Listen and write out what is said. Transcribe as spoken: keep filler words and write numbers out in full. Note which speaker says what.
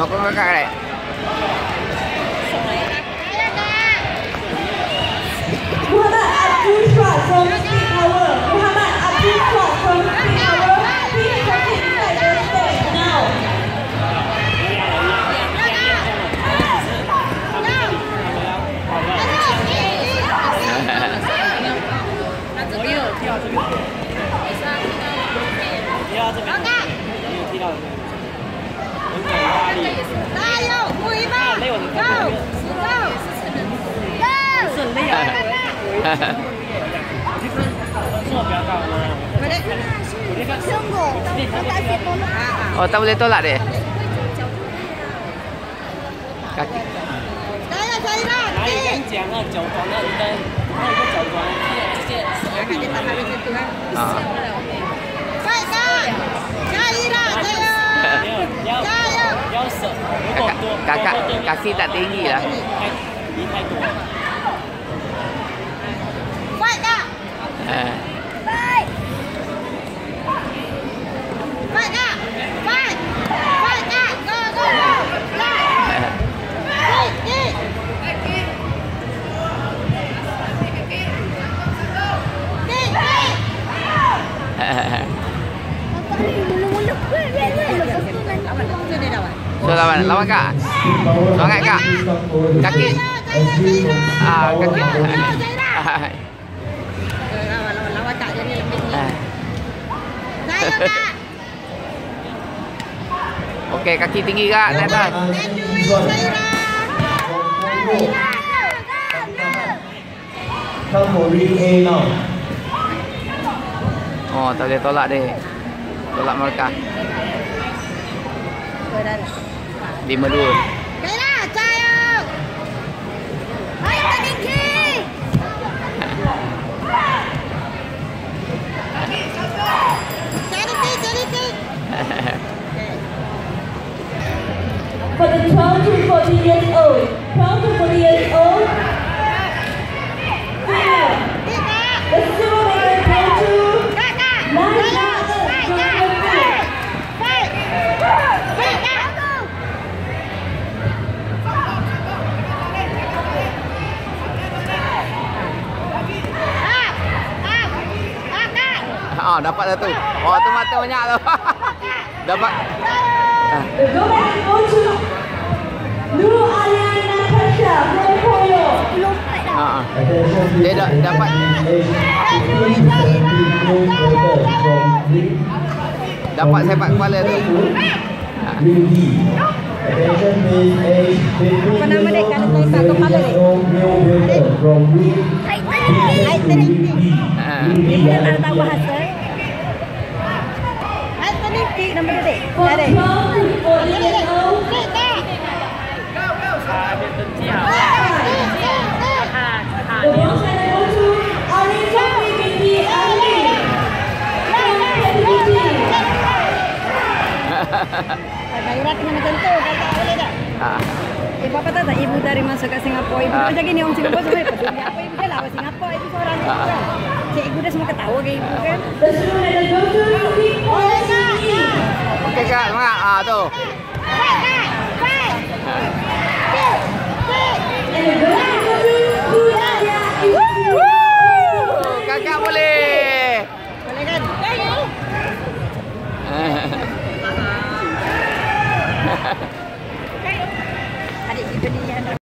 Speaker 1: Sokong kakak dek.
Speaker 2: Muhammad Abdul Shah from Speed Power. Muhammad Abdul Shah from Speed Power. Please come inside the stage now.
Speaker 1: Oh, tak boleh tolak deh. Kaki. Kakak, kakak kaki tak tinggi lah. Eh. So lawan, lawan kak. Semangat kak. Kaki. Ah, kaki.
Speaker 3: Lawan kak jadi lebih ni.
Speaker 1: Okey, kaki tinggi kak, naik atas.
Speaker 4: Come for ring A now.
Speaker 1: Oh, tak boleh tolak deh. Tolak mereka. lima dua.
Speaker 3: Baiklah, cayo. Ayo tinggi. Cari pi, cari pi.
Speaker 2: For the twelve to fourteen years old. twelve to fourteen years old. Female. The silver medal go to Nana.
Speaker 1: Ah, dapat dah tu. Oh, tu mata banyak tu. Dapat.
Speaker 2: The gold medal go to Nur Alian Natasha from Koyo.
Speaker 1: Ah. Dia dah dapat. Dapat sepak kepala tu.
Speaker 4: Ring D. Attention please, age fifteen
Speaker 3: Apa nama dek? Kalau saya tak
Speaker 4: years
Speaker 3: kepala dek.
Speaker 4: old, male waiter from ring
Speaker 3: Hai,
Speaker 4: D to ring D. Ring D
Speaker 3: dia
Speaker 4: ada
Speaker 3: tak tahu bahasa. Hai, tinggi nama dia dek.
Speaker 2: For
Speaker 3: Ada.
Speaker 2: twelve to fourteen years old. The bronze medal go to Ali Sofi binti Ali.
Speaker 3: Daerah kena macam tu, kata boleh tak?
Speaker 1: Ah.
Speaker 3: Eh, Papa tahu tak ibu dari masuk kat Singapura? Ibu macam gini, orang Singapura semua peduli apa ibu dia lah. Orang Singapura, ibu seorang tu kan. Cik ibu dia semua ketawa ke ibu kan.
Speaker 2: The silver medal go to Victoria Singh.
Speaker 1: Okey kak, semangat. Ah tu.
Speaker 2: And the gold medal go to Hidayah Ibu.
Speaker 1: Kakak boleh.
Speaker 3: Boleh kan? Adik ibu ni yang